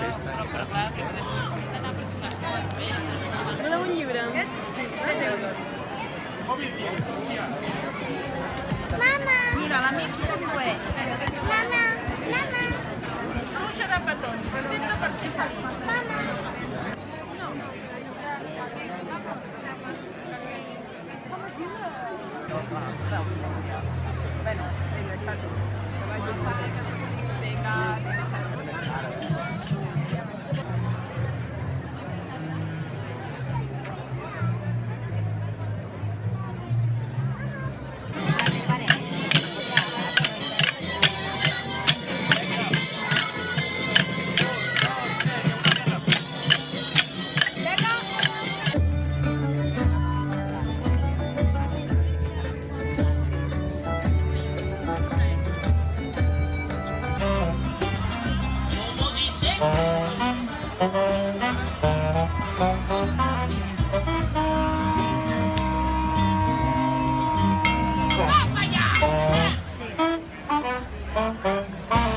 Voleu un llibre? 3 euros. Mama! Mira, l'amic que llueix. Mama! Mama! Pluja de petons, recepta per ser fàcil. Mama! Va allà!